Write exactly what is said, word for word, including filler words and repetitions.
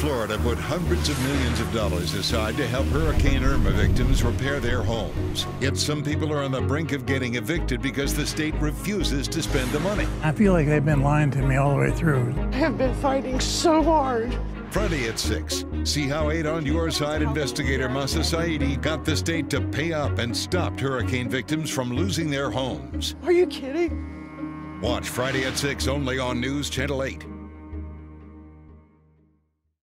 Florida put hundreds of millions of dollars aside to help Hurricane Irma victims repair their homes. Yet some people are on the brink of getting evicted because the state refuses to spend the money. I feel like they've been lying to me all the way through. I have been fighting so hard. Friday at six, see how Eight on Your Side investigator Mahsa Saeidi got the state to pay up and stopped hurricane victims from losing their homes. Are you kidding? Watch Friday at six only on News Channel eight.